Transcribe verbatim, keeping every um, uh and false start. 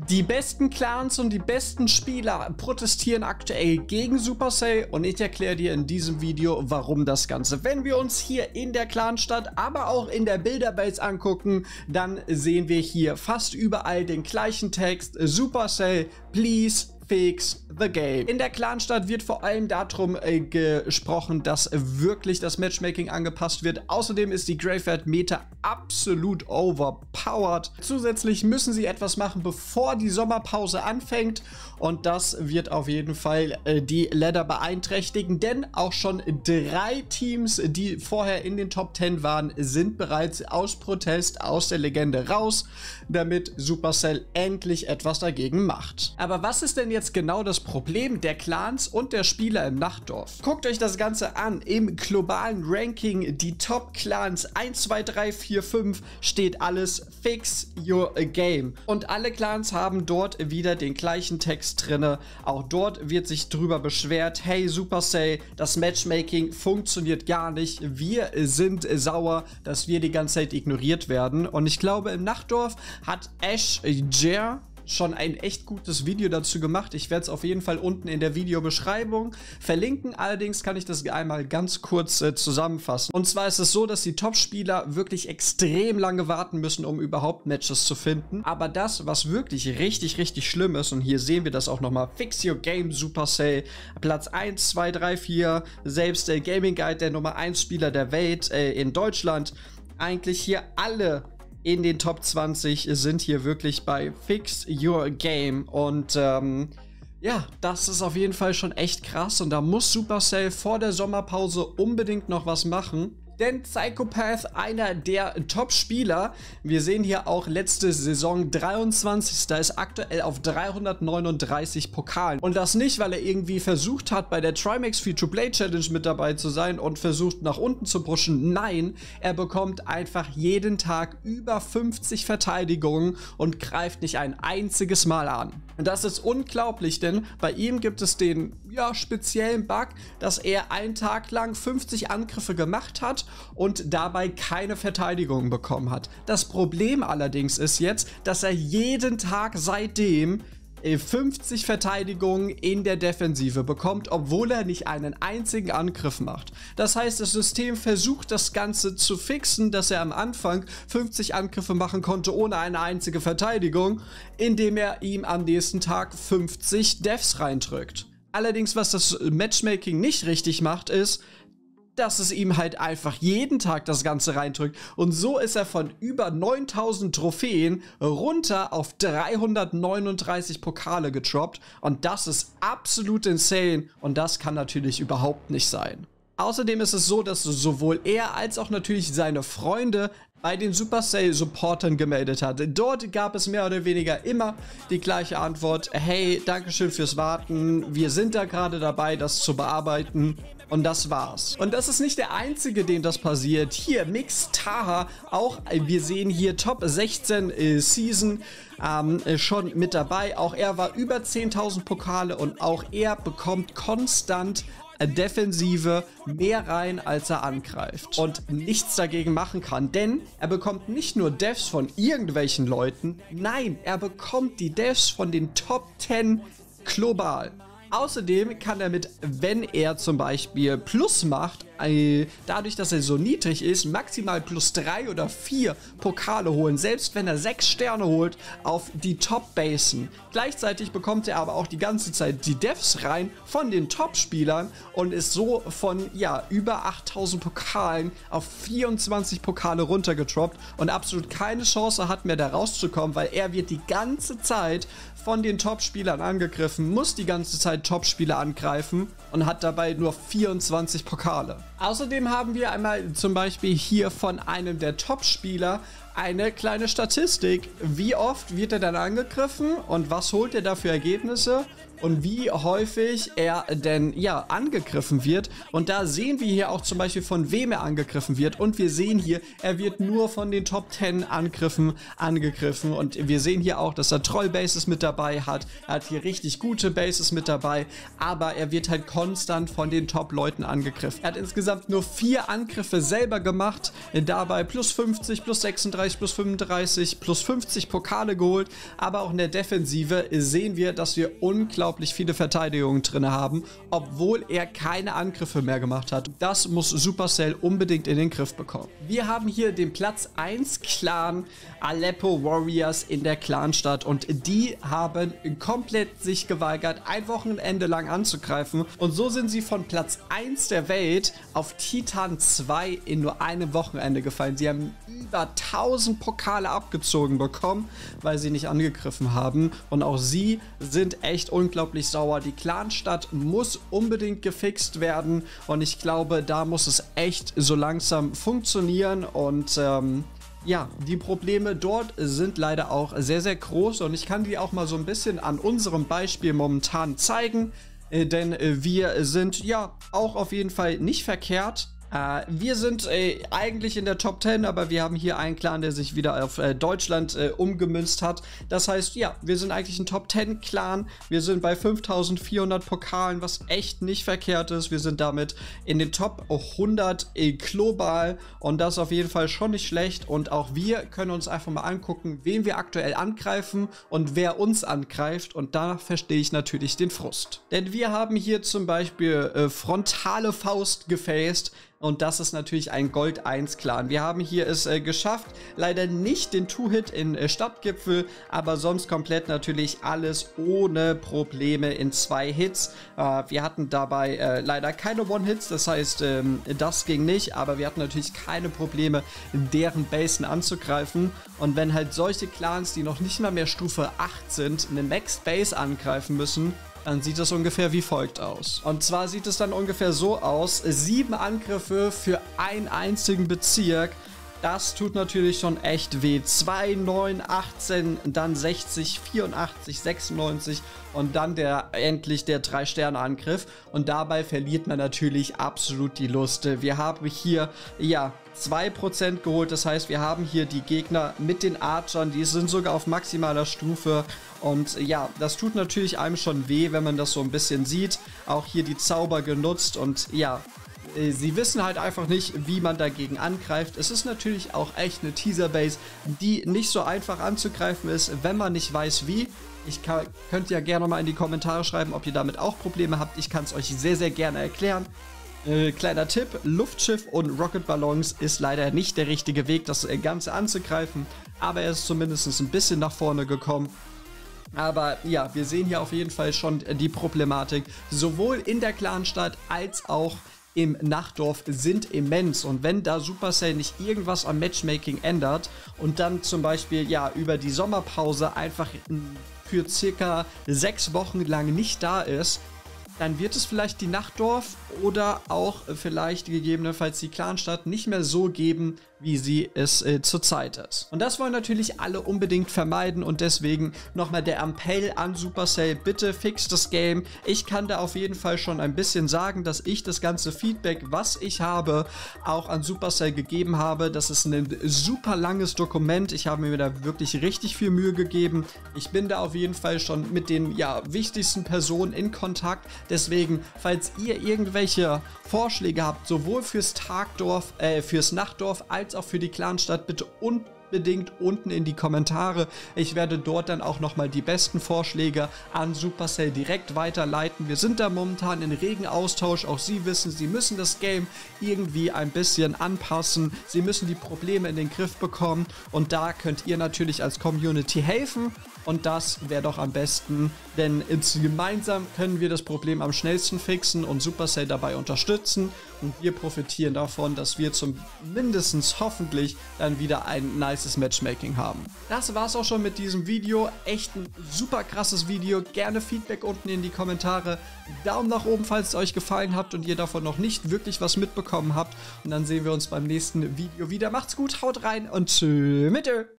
Die besten Clans und die besten Spieler protestieren aktuell gegen Supercell und ich erkläre dir in diesem Video, warum das Ganze. Wenn wir uns hier in der Clanstadt, aber auch in der Bilderbase angucken, dann sehen wir hier fast überall den gleichen Text: Supercell, please fix the game. In der Clanstadt wird vor allem darum äh, gesprochen, dass wirklich das Matchmaking angepasst wird. Außerdem ist die Graveyard Meta absolut overpowered. Zusätzlich müssen sie etwas machen, bevor die Sommerpause anfängt. Und das wird auf jeden Fall äh, die Ladder beeinträchtigen, denn auch schon drei Teams, die vorher in den Top zehn waren, sind bereits aus Protest aus der Legende raus, damit Supercell endlich etwas dagegen macht. Aber was ist denn jetzt genau das Problem der Clans und der Spieler im Nachtdorf? Guckt euch das Ganze an. Im globalen Ranking, die Top-Clans eins, zwei, drei, vier, fünf, steht alles fix your game. Und alle Clans haben dort wieder den gleichen Text drinne. Auch dort wird sich drüber beschwert: hey Supercell, das Matchmaking funktioniert gar nicht. Wir sind sauer, dass wir die ganze Zeit ignoriert werden. Und ich glaube, im Nachtdorf hat Ash Jer schon ein echt gutes Video dazu gemacht. Ich werde es auf jeden Fall unten in der Videobeschreibung verlinken. Allerdings kann ich das einmal ganz kurz äh, zusammenfassen. Und zwar ist es so, dass die Top-Spieler wirklich extrem lange warten müssen, um überhaupt Matches zu finden. Aber das, was wirklich richtig, richtig schlimm ist, und hier sehen wir das auch nochmal: Fix Your Game Supercell, Platz eins, zwei, drei, vier, selbst der Gaming Guide, der Nummer eins Spieler der Welt äh, in Deutschland, eigentlich hier alle in den Top zwanzig sind hier wirklich bei Fix Your Game. Und ähm, ja, das ist auf jeden Fall schon echt krass. Und da muss Supercell vor der Sommerpause unbedingt noch was machen. Denn Psychopath, einer der Top-Spieler, wir sehen hier auch letzte Saison dreiundzwanzigster ist aktuell auf dreihundertneununddreißig Pokalen. Und das nicht, weil er irgendwie versucht hat, bei der Trimax Free-to-Play Challenge mit dabei zu sein und versucht, nach unten zu pushen. Nein, er bekommt einfach jeden Tag über fünfzig Verteidigungen und greift nicht ein einziges Mal an. Und das ist unglaublich, denn bei ihm gibt es den ja, speziellen Bug, dass er einen Tag lang fünfzig Angriffe gemacht hat und dabei keine Verteidigung bekommen hat. Das Problem allerdings ist jetzt, dass er jeden Tag seitdem fünfzig Verteidigungen in der Defensive bekommt, obwohl er nicht einen einzigen Angriff macht. Das heißt, das System versucht, das Ganze zu fixen, dass er am Anfang fünfzig Angriffe machen konnte ohne eine einzige Verteidigung, indem er ihm am nächsten Tag fünfzig Devs reindrückt. Allerdings, was das Matchmaking nicht richtig macht, ist, dass es ihm halt einfach jeden Tag das Ganze reindrückt. Und so ist er von über neuntausend Trophäen runter auf dreihundertneununddreißig Pokale getroppt. Und das ist absolut insane. Und das kann natürlich überhaupt nicht sein. Außerdem ist es so, dass sowohl er als auch natürlich seine Freunde bei den Supercell-Supportern gemeldet hat. Dort gab es mehr oder weniger immer die gleiche Antwort: hey, dankeschön fürs Warten, wir sind da gerade dabei, das zu bearbeiten. Und das war's. Und das ist nicht der einzige, dem das passiert. Hier, Mix Taha, auch, wir sehen hier Top sechzehn äh, Season ähm, schon mit dabei. Auch er war über zehntausend Pokale und auch er bekommt konstant Defensive mehr rein, als er angreift und nichts dagegen machen kann, denn er bekommt nicht nur Devs von irgendwelchen Leuten, nein, er bekommt die Devs von den Top zehn global. Außerdem kann er mit, wenn er zum Beispiel Plus macht, äh, dadurch, dass er so niedrig ist, maximal plus drei oder vier Pokale holen, selbst wenn er sechs Sterne holt auf die Top-Basen. Gleichzeitig bekommt er aber auch die ganze Zeit die Devs rein von den Top-Spielern und ist so von, ja, über achttausend Pokalen auf vierundzwanzig Pokale runtergetroppt und absolut keine Chance hat mehr da rauszukommen, weil er wird die ganze Zeit von den Top-Spielern angegriffen, muss die ganze Zeit Top-Spieler angreifen und hat dabei nur vierundzwanzig Pokale. Außerdem haben wir einmal zum Beispiel hier von einem der Top-Spieler eine kleine Statistik. Wie oft wird er dann angegriffen und was holt er da für Ergebnisse? Und wie häufig er denn, ja, angegriffen wird. Und da sehen wir hier auch zum Beispiel, von wem er angegriffen wird. Und wir sehen hier, er wird nur von den Top zehn Angriffen angegriffen. Und wir sehen hier auch, dass er Troll-Bases mit dabei hat. Er hat hier richtig gute Bases mit dabei. Aber er wird halt konstant von den Top-Leuten angegriffen. Er hat insgesamt nur vier Angriffe selber gemacht. Dabei plus fünfzig, plus sechsunddreißig, fünfunddreißig plus fünfunddreißig plus fünfzig Pokale geholt, aber auch in der Defensive sehen wir, dass wir unglaublich viele Verteidigungen drin haben, obwohl er keine Angriffe mehr gemacht hat. Das muss Supercell unbedingt in den Griff bekommen. Wir haben hier den Platz eins Clan Aleppo Warriors in der Clanstadt und die haben komplett sich geweigert, ein Wochenende lang anzugreifen und so sind sie von Platz eins der Welt auf Titan zwei in nur einem Wochenende gefallen. Sie haben über tausend Pokale abgezogen bekommen, weil sie nicht angegriffen haben und auch sie sind echt unglaublich sauer. Die Clanstadt muss unbedingt gefixt werden und ich glaube, da muss es echt so langsam funktionieren und ähm, ja, die Probleme dort sind leider auch sehr, sehr groß und ich kann die auch mal so ein bisschen an unserem Beispiel momentan zeigen, äh, denn äh, wir sind ja auch auf jeden Fall nicht verkehrt. Uh, wir sind äh, eigentlich in der Top zehn, aber wir haben hier einen Clan, der sich wieder auf äh, Deutschland äh, umgemünzt hat. Das heißt, ja, wir sind eigentlich ein Top zehn Clan. Wir sind bei fünftausendvierhundert Pokalen, was echt nicht verkehrt ist. Wir sind damit in den Top hundert äh, global und das auf jeden Fall schon nicht schlecht. Und auch wir können uns einfach mal angucken, wen wir aktuell angreifen und wer uns angreift. Und da verstehe ich natürlich den Frust. Denn wir haben hier zum Beispiel äh, frontale Faust gefaced. Und das ist natürlich ein Gold eins Clan. Wir haben hier es äh, geschafft, leider nicht den Two-Hit in äh, Stadtgipfel, aber sonst komplett natürlich alles ohne Probleme in zwei Hits. Äh, wir hatten dabei äh, leider keine One-Hits, das heißt, ähm, das ging nicht, aber wir hatten natürlich keine Probleme, deren Basen anzugreifen. Und wenn halt solche Clans, die noch nicht mal mehr Stufe acht sind, eine Max Base angreifen müssen, dann sieht das ungefähr wie folgt aus. Und zwar sieht es dann ungefähr so aus, sieben Angriffe für einen einzigen Bezirk. Das tut natürlich schon echt weh. zwei, neun, achtzehn, dann sechzig, vierundachtzig, sechsundneunzig und dann der endlich der drei Sterne Angriff. Und dabei verliert man natürlich absolut die Lust. Wir haben hier, ja, zwei Prozent geholt. Das heißt, wir haben hier die Gegner mit den Archern, die sind sogar auf maximaler Stufe. Und ja, das tut natürlich einem schon weh, wenn man das so ein bisschen sieht. Auch hier die Zauber genutzt und ja, sie wissen halt einfach nicht, wie man dagegen angreift. Es ist natürlich auch echt eine Teaser-Base, die nicht so einfach anzugreifen ist, wenn man nicht weiß, wie. Ich kann, könnt ja gerne mal in die Kommentare schreiben, ob ihr damit auch Probleme habt. Ich kann es euch sehr, sehr gerne erklären. Äh, kleiner Tipp, Luftschiff und Rocketballons ist leider nicht der richtige Weg, das Ganze anzugreifen. Aber er ist zumindest ein bisschen nach vorne gekommen. Aber ja, wir sehen hier auf jeden Fall schon die Problematik. Sowohl in der Clanstadt als auch im Nachtdorf sind immens. Und wenn da Supercell nicht irgendwas am Matchmaking ändert und dann zum Beispiel ja über die Sommerpause einfach für circa sechs Wochen lang nicht da ist, dann wird es vielleicht die Nachtdorf oder auch vielleicht gegebenenfalls die Clanstadt nicht mehr so geben, wie sie es äh, zurzeit ist. Und das wollen natürlich alle unbedingt vermeiden und deswegen nochmal der Appell an Supercell, bitte fix das Game. Ich kann da auf jeden Fall schon ein bisschen sagen, dass ich das ganze Feedback, was ich habe, auch an Supercell gegeben habe. Das ist ein super langes Dokument. Ich habe mir da wirklich richtig viel Mühe gegeben. Ich bin da auf jeden Fall schon mit den ja, wichtigsten Personen in Kontakt. Deswegen, falls ihr irgendwelche Vorschläge habt, sowohl fürs Tagdorf, äh, fürs Nachtdorf als auch für die Clanstadt, bitte unbedingt unten in die Kommentare. Ich werde dort dann auch nochmal die besten Vorschläge an Supercell direkt weiterleiten. Wir sind da momentan in regen Austausch. Auch sie wissen, sie müssen das Game irgendwie ein bisschen anpassen. Sie müssen die Probleme in den Griff bekommen und da könnt ihr natürlich als Community helfen. Und das wäre doch am besten, denn gemeinsam können wir das Problem am schnellsten fixen und Supercell dabei unterstützen. Und wir profitieren davon, dass wir zumindest hoffentlich dann wieder ein nices Matchmaking haben. Das war's auch schon mit diesem Video. Echt ein super krasses Video. Gerne Feedback unten in die Kommentare. Daumen nach oben, falls es euch gefallen hat und ihr davon noch nicht wirklich was mitbekommen habt. Und dann sehen wir uns beim nächsten Video wieder. Macht's gut, haut rein und tschüss mit Ö.